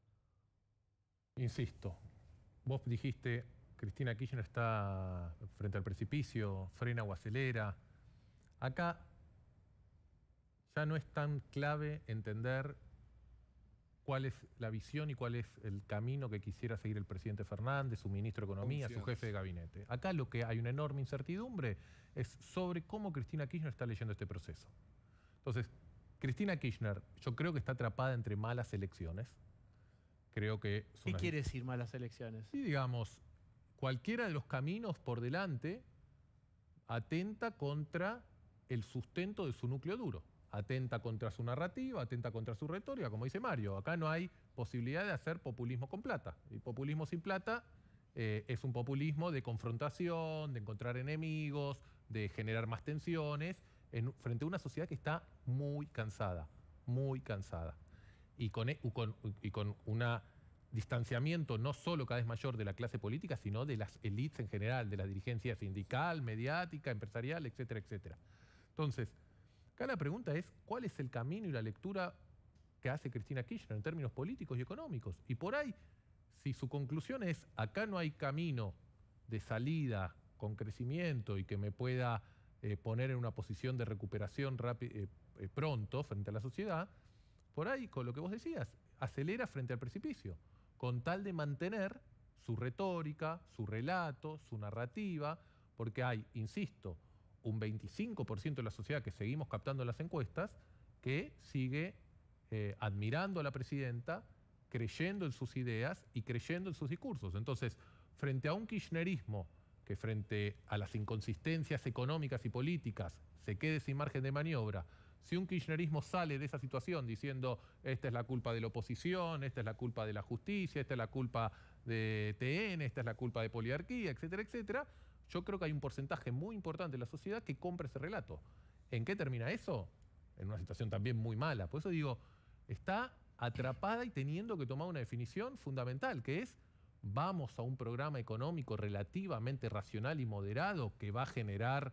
Insisto, vos dijiste, Cristina Kirchner está frente al precipicio, frena o acelera. Acá ya no es tan clave entender cuál es la visión y cuál es el camino que quisiera seguir el presidente Fernández, su ministro de Economía, su jefe de gabinete. Acá lo que hay una enorme incertidumbre es sobre cómo Cristina Kirchner está leyendo este proceso. Entonces, Cristina Kirchner, yo creo que está atrapada entre malas elecciones. Creo que ¿Qué quiere decir malas elecciones? Sí, digamos, cualquiera de los caminos por delante atenta contra el sustento de su núcleo duro. Atenta contra su narrativa, atenta contra su retórica, como dice Mario. Acá no hay posibilidad de hacer populismo con plata. Y populismo sin plata es un populismo de confrontación, de encontrar enemigos, de generar más tensiones, frente a una sociedad que está muy cansada, muy cansada. Y con un distanciamiento no solo cada vez mayor de la clase política, sino de las élites en general, de la dirigencia sindical, mediática, empresarial, etcétera, etcétera. Entonces, acá la pregunta es, ¿cuál es el camino y la lectura que hace Cristina Kirchner en términos políticos y económicos? Y por ahí, si su conclusión es, acá no hay camino de salida con crecimiento y que me pueda poner en una posición de recuperación pronto frente a la sociedad, por ahí, con lo que vos decías, acelera frente al precipicio, con tal de mantener su retórica, su relato, su narrativa, porque hay, insisto, un 25% de la sociedad que seguimos captando en las encuestas que sigue admirando a la presidenta, creyendo en sus ideas y creyendo en sus discursos. Entonces, frente a un kirchnerismo que frente a las inconsistencias económicas y políticas se quede sin margen de maniobra, si un kirchnerismo sale de esa situación diciendo esta es la culpa de la oposición, esta es la culpa de la justicia, esta es la culpa de TN, esta es la culpa de poliarquía, etcétera, etcétera, yo creo que hay un porcentaje muy importante de la sociedad que compra ese relato. ¿En qué termina eso? En una situación también muy mala. Por eso digo, está atrapada y teniendo que tomar una definición fundamental, que es vamos a un programa económico relativamente racional y moderado que va a generar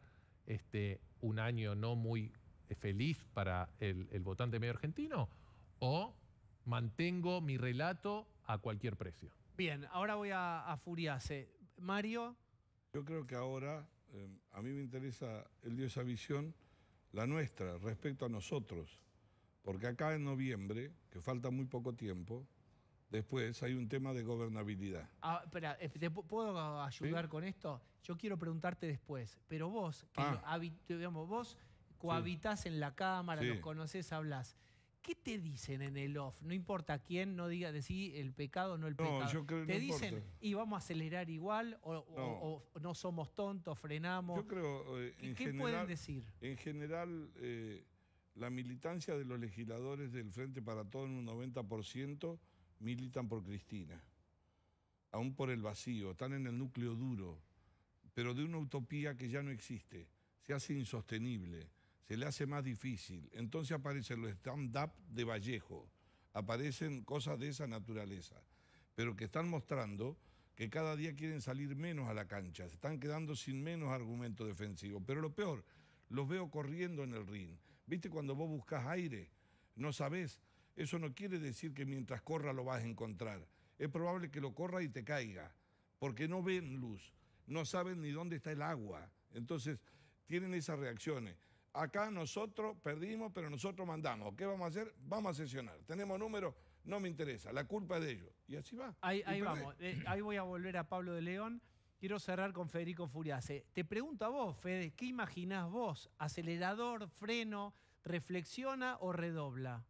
un año no muy feliz para el votante medio argentino, o mantengo mi relato a cualquier precio. Bien, ahora voy a Furiase. Mario. Yo creo que ahora, a mí me interesa, él dio esa visión, la nuestra, respecto a nosotros. Porque acá en noviembre, que falta muy poco tiempo, después hay un tema de gobernabilidad. Espera, ¿te puedo ayudar con esto? Yo quiero preguntarte después, pero vos, digamos, vos cohabitás en la Cámara, Sí. los conocés, hablás. ¿Qué te dicen en el off? No importa quién, no diga decir el pecado, no el No, pecado. yo creo que ¿Te no dicen, importa. y vamos a acelerar igual, o no somos tontos, frenamos? Yo creo, ¿Qué pueden decir? En general, la militancia de los legisladores del Frente para Todos en un 90% militan por Cristina. Aún por el vacío, están en el núcleo duro, pero de una utopía que ya no existe. Se hace insostenible, se le hace más difícil. Entonces aparecen los stand-up de Vallejo, aparecen cosas de esa naturaleza, pero que están mostrando que cada día quieren salir menos a la cancha, se están quedando sin menos argumentos defensivos. Pero lo peor, los veo corriendo en el ring. ¿Viste cuando vos buscas aire? No sabés. Eso no quiere decir que mientras corra lo vas a encontrar. Es probable que lo corra y te caiga, porque no ven luz, no saben ni dónde está el agua. Entonces, tienen esas reacciones. Acá nosotros perdimos, pero nosotros mandamos. ¿Qué vamos a hacer? Vamos a sesionar. ¿Tenemos números? No me interesa. La culpa es de ellos. Y así va. Ahí Y vamos. Ahí voy a volver a Pablo de León. Quiero cerrar con Federico Furiase. Te pregunto a vos, Fede, ¿qué imaginás vos? ¿Acelerador, freno, reflexiona o redobla?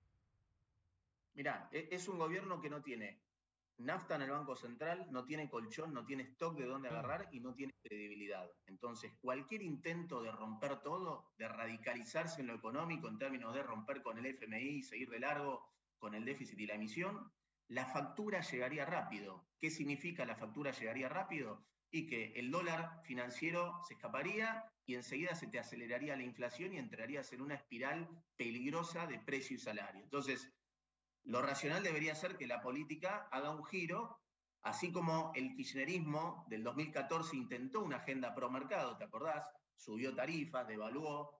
Mirá, es un gobierno que no tiene nafta en el Banco Central, no tiene colchón, no tiene stock de dónde agarrar y no tiene credibilidad. Entonces, cualquier intento de romper todo, de radicalizarse en lo económico en términos de romper con el FMI y seguir de largo con el déficit y la emisión, la factura llegaría rápido. ¿Qué significa la factura llegaría rápido? Y que el dólar financiero se escaparía y enseguida se te aceleraría la inflación y entrarías en una espiral peligrosa de precio y salario. Entonces, lo racional debería ser que la política haga un giro, así como el kirchnerismo del 2014 intentó una agenda pro mercado, ¿te acordás? Subió tarifas, devaluó,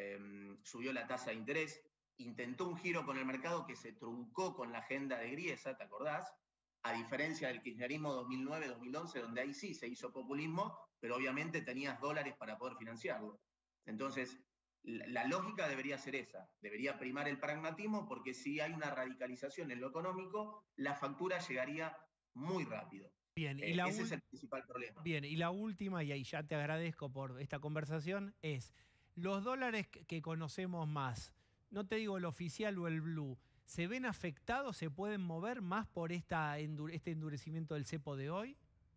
subió la tasa de interés, intentó un giro con el mercado que se truncó con la agenda de Griesa, ¿te acordás? A diferencia del kirchnerismo 2009-2011, donde ahí sí se hizo populismo, pero obviamente tenías dólares para poder financiarlo. Entonces, la lógica debería ser esa, debería primar el pragmatismo, porque si hay una radicalización en lo económico, la factura llegaría muy rápido. Bien, Ese es el principal problema. Bien, y la última, y ahí ya te agradezco por esta conversación, es los dólares que conocemos más, no te digo el oficial o el blue, ¿se ven afectados, se pueden mover más por este endurecimiento del cepo de hoy?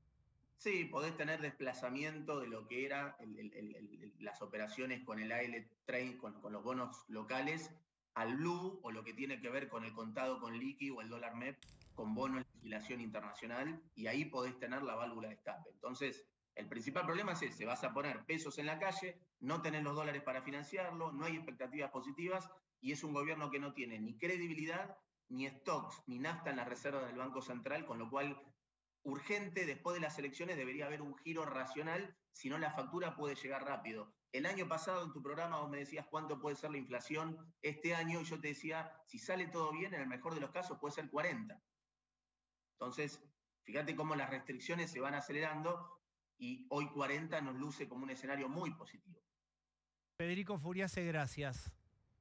Sí, podés tener desplazamiento de lo que era las operaciones con el AL Trade, con los bonos locales, al blue, o lo que tiene que ver con el contado con liqui o el dólar MEP, con bono en legislación internacional, y ahí podés tener la válvula de escape. Entonces, el principal problema es ese, vas a poner pesos en la calle, no tenés los dólares para financiarlo, no hay expectativas positivas, y es un gobierno que no tiene ni credibilidad, ni stocks, ni nafta en las reservas del Banco Central, con lo cual urgente, después de las elecciones debería haber un giro racional, si no la factura puede llegar rápido. El año pasado en tu programa vos me decías cuánto puede ser la inflación este año, y yo te decía, si sale todo bien, en el mejor de los casos puede ser 40. Entonces, fíjate cómo las restricciones se van acelerando y hoy 40 nos luce como un escenario muy positivo. Federico Furiase, gracias.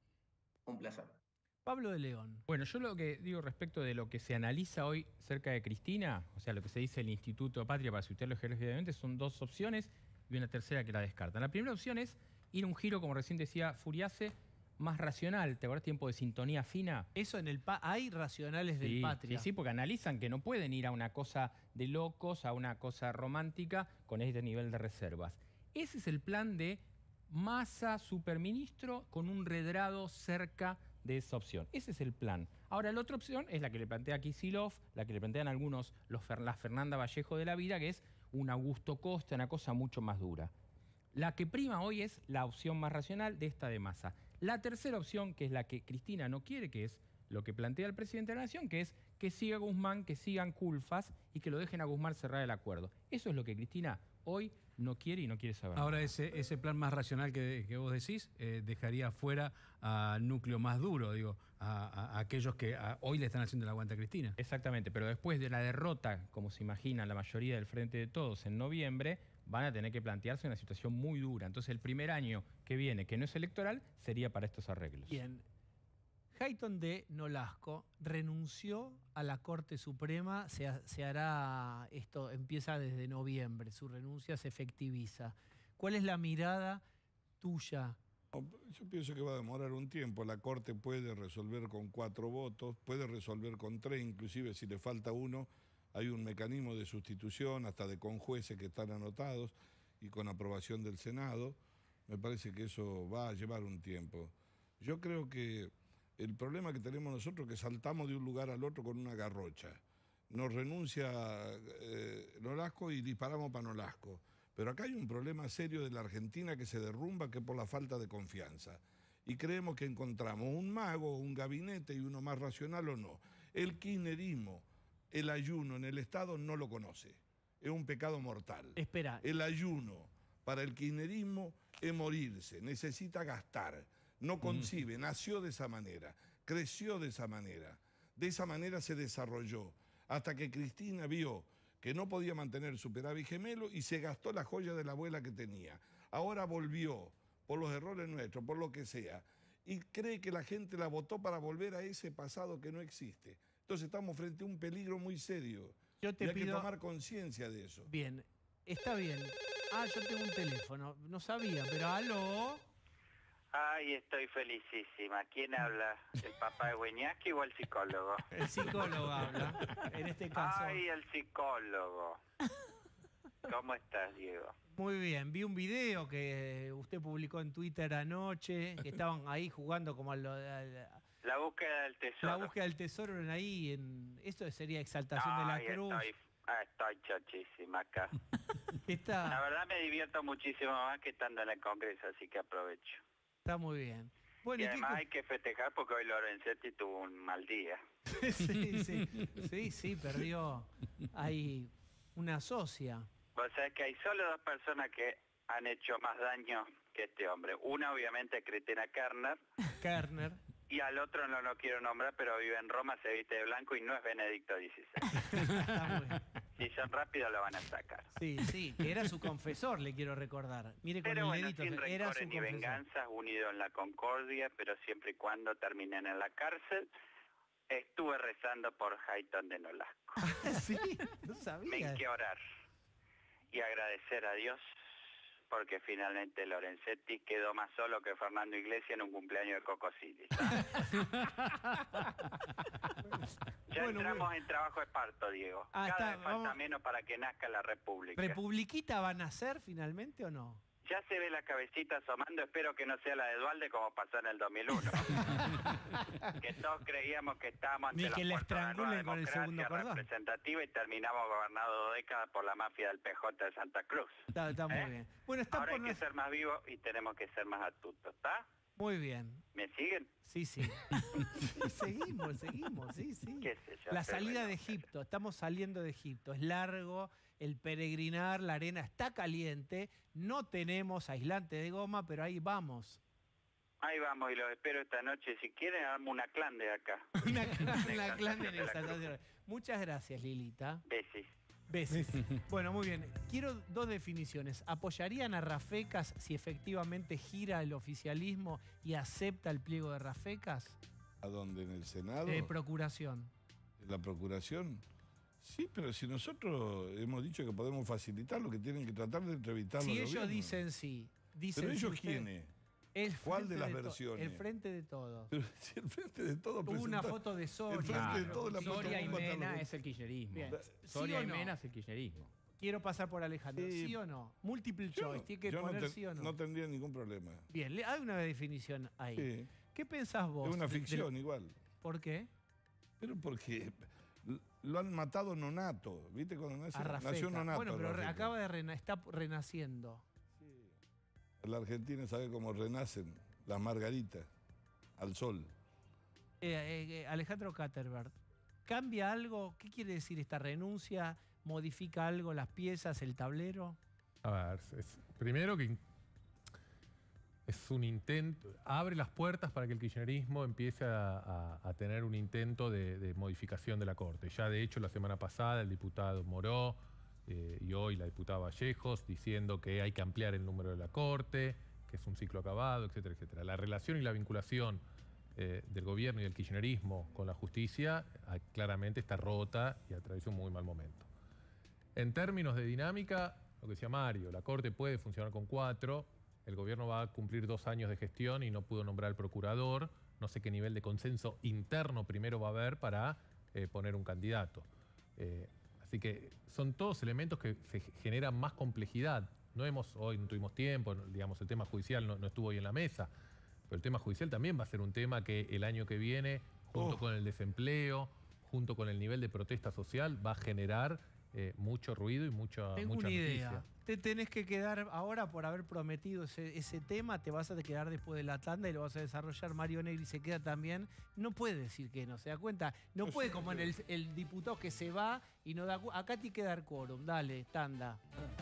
Un placer. Pablo de León. Bueno, yo lo que digo respecto de lo que se analiza hoy cerca de Cristina, o sea, lo que se dice el Instituto Patria para estudiarlo geográficamente, son dos opciones y una tercera que la descartan. La primera opción es ir a un giro, como recién decía Furiase, más racional. ¿Te acuerdas? Tiempo de sintonía fina. Eso en el hay racionales del Patria. Sí, porque analizan que no pueden ir a una cosa de locos, a una cosa romántica con este nivel de reservas. Ese es el plan de Massa, superministro, con un redrado cerca de esa opción. Ese es el plan. Ahora, la otra opción es la que le plantea Kicillof, la que le plantean algunos, la Fernanda Vallejo de la vida, que es un Augusto Costa, una cosa mucho más dura. La que prima hoy es la opción más racional de esta de Massa. La tercera opción, que es la que Cristina no quiere, que es lo que plantea el presidente de la Nación, que es que siga Guzmán, que sigan Culfas y que lo dejen a Guzmán cerrar el acuerdo. Eso es lo que Cristina hoy no quiere y no quiere saber. Ahora, ese plan más racional que vos decís dejaría fuera al núcleo más duro, digo, a aquellos que hoy le están haciendo el aguante a Cristina. Exactamente, pero después de la derrota, como se imagina la mayoría del Frente de Todos en noviembre, van a tener que plantearse una situación muy dura. Entonces el primer año que viene, que no es electoral, sería para estos arreglos. Bien. Hayton de Nolasco renunció a la Corte Suprema, se hará, esto empieza desde noviembre, su renuncia se efectiviza. ¿Cuál es la mirada tuya Yo pienso que va a demorar un tiempo. La Corte puede resolver con 4 votos, puede resolver con 3, inclusive si le falta uno, hay un mecanismo de sustitución, hasta de conjueces que están anotados y con aprobación del Senado. Me parece que eso va a llevar un tiempo. Yo creo que el problema que tenemos nosotros es que saltamos de un lugar al otro con una garrocha. Nos renuncia Nolasco y disparamos para Nolasco. Pero acá hay un problema serio de la Argentina que se derrumba, que es por la falta de confianza. Y creemos que encontramos un mago, un gabinete y uno más racional o no. El kirchnerismo, el ayuno en el Estado no lo conoce. Es un pecado mortal. Espera. El ayuno para el kirchnerismo es morirse, necesita gastar. No concibe, nació de esa manera, creció de esa manera se desarrolló. Hasta que Cristina vio que no podía mantener superávit gemelo y se gastó la joya de la abuela que tenía. Ahora volvió, por los errores nuestros, por lo que sea, y cree que la gente la votó para volver a ese pasado que no existe. Entonces estamos frente a un peligro muy serio. Yo te y hay pido... que tomar conciencia de eso. Bien, está bien. Ah, yo tengo un teléfono, no sabía, pero aló. Ay, estoy felicísima. ¿Quién habla? ¿El papá de Weñaski o el psicólogo? El psicólogo habla, en este caso. Ay, el psicólogo. ¿Cómo estás, Diego? Muy bien, vi un video que usted publicó en Twitter anoche, que estaban ahí jugando como la búsqueda del tesoro. La búsqueda del tesoro en ahí, esto sería exaltación de la cruz. Estoy chochísima acá. Está... La verdad me divierto muchísimo más que estando en el Congreso, así que aprovecho. Está muy bien. Bueno, y además hay que festejar porque hoy Lorenzetti tuvo un mal día. sí, perdió ahí una socia. Vos sabés que hay solo 2 personas que han hecho más daño que este hombre. Una obviamente es Cristina Kirchner. Y al otro no lo quiero nombrar, pero vive en Roma, se viste de blanco y no es Benedicto XVI. Está muy bien. Si son rápidos lo van a sacar. Sí, que era su confesor, le quiero recordar. Mire, con pero el bueno, dedito, sin era su rencores ni confesor. venganzas, unido en la concordia, pero siempre y cuando terminen en la cárcel. Estuve rezando por Hayton de Nolasco. Sí, no sabía. Me hinqué a orar y agradecer a Dios porque finalmente Lorenzetti quedó más solo que Fernando Iglesias en un cumpleaños de Coco City. Ya entramos en trabajo de parto, Diego. Cada vez falta menos para que nazca la República. ¿Republiquita van a ser finalmente o no? Ya se ve la cabecita asomando, espero que no sea la de Dualde como pasó en el 2001. Que todos creíamos que estábamos ante ni que la estrangulen con el segundo cordón. Representativa y terminamos gobernados 2 décadas por la mafia del PJ de Santa Cruz. Está muy bien. Bueno, ahora hay que ser más vivos y tenemos que ser más astutos, ¿está? Muy bien. ¿Me siguen? Sí. seguimos, sí. ¿Qué sé yo? La salida de Egipto, estamos saliendo de Egipto, es largo, el peregrinar, la arena está caliente, no tenemos aislante de goma, pero ahí vamos. Ahí vamos y los espero esta noche. Si quieren, hagamos una clan de acá. una clan de exaltación. Muchas gracias, Lilita. Besis. Bueno, muy bien. Quiero 2 definiciones. ¿Apoyarían a Rafecas si efectivamente gira el oficialismo y acepta el pliego de Rafecas? ¿A dónde? ¿En el Senado? Procuración. ¿En la Procuración? Sí, pero si nosotros hemos dicho que podemos facilitarlo, que tienen que tratar de entrevistarlo. Si ellos dicen sí. ¿Pero ellos quiénes? ¿Cuál de las versiones? El Frente de Todos. Pero si el Frente de Todos Hubo una foto de Soria. El Frente de Todos, la Soria y Mena es el kirchnerismo. Bien. Soria y Mena es el kirchnerismo. Quiero pasar por Alejandro. ¿Sí o no? Multiple choice. Tiene que poner sí o no. No tendría ningún problema. Bien, hay una definición ahí. Sí. ¿Qué pensás vos? Es una ficción igual. ¿Por qué? Pero porque lo han matado Nonato. ¿Viste cuando nació Nonato? Bueno, pero acaba de está renaciendo. La Argentina sabe cómo renacen las margaritas al sol. Alejandro Katterberg, ¿cambia algo? ¿Qué quiere decir esta renuncia? ¿Modifica algo las piezas, el tablero? A ver, primero que es un intento, abre las puertas para que el kirchnerismo empiece a tener un intento de modificación de la Corte. Ya de hecho la semana pasada el diputado Moró y hoy la diputada Vallejos diciendo que hay que ampliar el número de la Corte, que es un ciclo acabado, etcétera, etcétera. La relación y la vinculación del gobierno y del kirchnerismo con la justicia claramente está rota y atraviesa un muy mal momento. En términos de dinámica, lo que decía Mario, la Corte puede funcionar con 4, el gobierno va a cumplir 2 años de gestión y no pudo nombrar al procurador. No sé qué nivel de consenso interno primero va a haber para poner un candidato. Así que son todos elementos que se generan más complejidad. Hoy no tuvimos tiempo, digamos, el tema judicial no estuvo hoy en la mesa, pero el tema judicial también va a ser un tema que el año que viene, junto con el desempleo, junto con el nivel de protesta social, va a generar mucho ruido y mucha idea. Te tenés que quedar ahora por haber prometido ese tema, te vas a quedar después de la tanda y lo vas a desarrollar. Mario Negri se queda también. No puede decir que no, ¿se da cuenta? No puede como en el diputado que se va y no da... Acá tiene que dar quórum. Dale, tanda.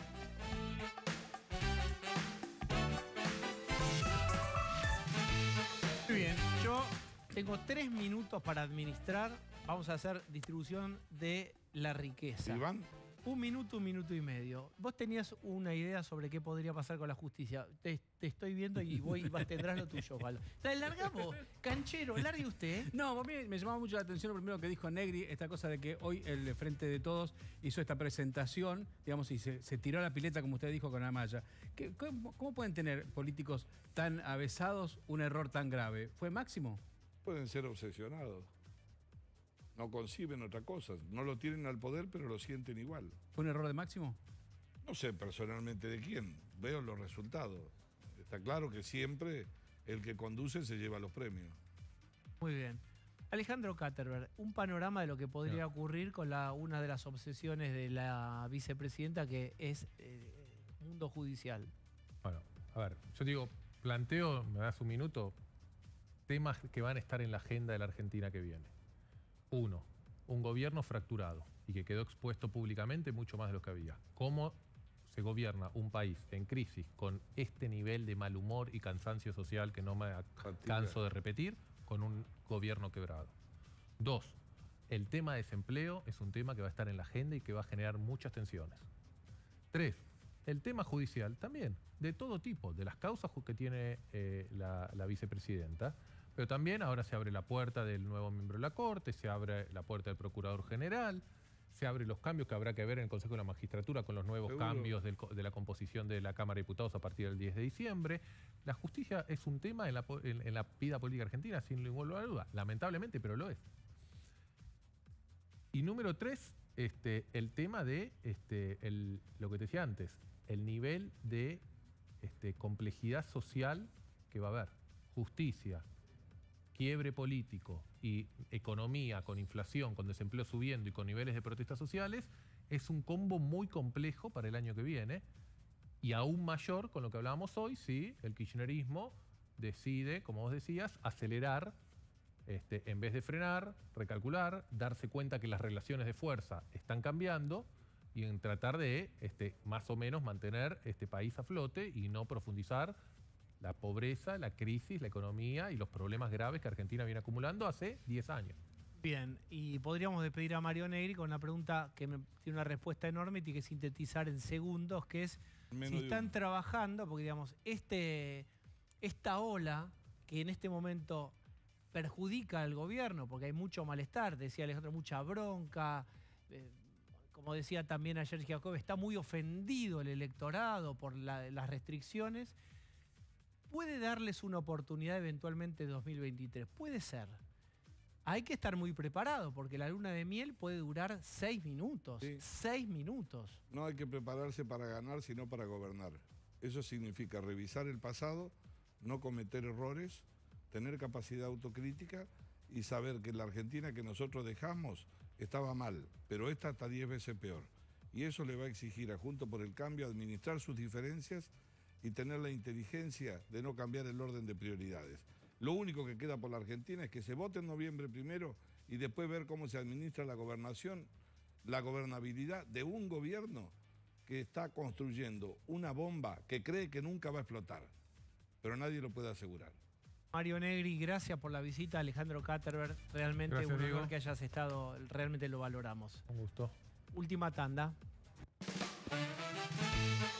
Muy bien, yo tengo 3 minutos para administrar. Vamos a hacer distribución de la riqueza. Iván. 1 minuto, 1 minuto y medio. Vos tenías una idea sobre qué podría pasar con la justicia. Te estoy viendo y tendrás lo tuyo, Osvaldo. Largamos. Canchero, largue usted. No, a mí me llamaba mucho la atención lo primero que dijo Negri, esta cosa de que hoy el Frente de Todos hizo esta presentación, digamos, y se tiró a la pileta, como usted dijo, con Amaya. ¿Cómo pueden tener políticos tan avesados un error tan grave? ¿Fue Máximo? Pueden ser obsesionados. No conciben otra cosa. No lo tienen al poder, pero lo sienten igual. ¿Fue un error de Máximo? No sé personalmente de quién. Veo los resultados. Está claro que siempre el que conduce se lleva los premios. Muy bien. Alejandro Katterberg, un panorama de lo que podría ocurrir con una de las obsesiones de la vicepresidenta, que es mundo judicial. Bueno, a ver, yo digo, planteo, me das un minuto, temas que van a estar en la agenda de la Argentina que viene. 1, un gobierno fracturado y que quedó expuesto públicamente mucho más de lo que había. ¿Cómo se gobierna un país en crisis con este nivel de mal humor y cansancio social que no me canso de repetir, con un gobierno quebrado? 2, el tema de desempleo es un tema que va a estar en la agenda y que va a generar muchas tensiones. 3, el tema judicial también, de todo tipo, de las causas que tiene la vicepresidenta. Pero también ahora se abre la puerta del nuevo miembro de la Corte, se abre la puerta del Procurador General, se abren los cambios que habrá que ver en el Consejo de la Magistratura con los nuevos cambios de la composición de la Cámara de Diputados a partir del 10 de diciembre. La justicia es un tema en la vida política argentina, sin ninguna duda, lamentablemente, pero lo es. Y número 3, el tema de lo que te decía antes, el nivel de complejidad social que va a haber. Justicia, quiebre político y economía con inflación, con desempleo subiendo y con niveles de protestas sociales, es un combo muy complejo para el año que viene y aún mayor con lo que hablábamos hoy, si el kirchnerismo decide, como vos decías, acelerar, en vez de frenar, recalcular, darse cuenta que las relaciones de fuerza están cambiando y en tratar de más o menos mantener este país a flote y no profundizar la pobreza, la crisis, la economía y los problemas graves que Argentina viene acumulando hace 10 años. Bien, y podríamos despedir a Mario Negri con una pregunta que tiene una respuesta enorme y tiene que sintetizar en segundos, que es si están trabajando, porque digamos, esta ola que en este momento perjudica al gobierno, porque hay mucho malestar, decía Alejandro, mucha bronca, como decía también ayer Jacob, está muy ofendido el electorado por las restricciones. ¿Puede darles una oportunidad eventualmente en 2023? Puede ser. Hay que estar muy preparado porque la luna de miel puede durar 6 minutos. Sí. 6 minutos. No hay que prepararse para ganar, sino para gobernar. Eso significa revisar el pasado, no cometer errores, tener capacidad autocrítica y saber que la Argentina que nosotros dejamos estaba mal, pero esta está 10 veces peor. Y eso le va a exigir a Juntos por el Cambio administrar sus diferencias y tener la inteligencia de no cambiar el orden de prioridades. Lo único que queda por la Argentina es que se vote en noviembre primero y después ver cómo se administra la gobernación, la gobernabilidad de un gobierno que está construyendo una bomba que cree que nunca va a explotar, pero nadie lo puede asegurar. Mario Negri, gracias por la visita. Alejandro Katterberg, realmente gracias, un honor que hayas estado, realmente lo valoramos. Un gusto. Última tanda.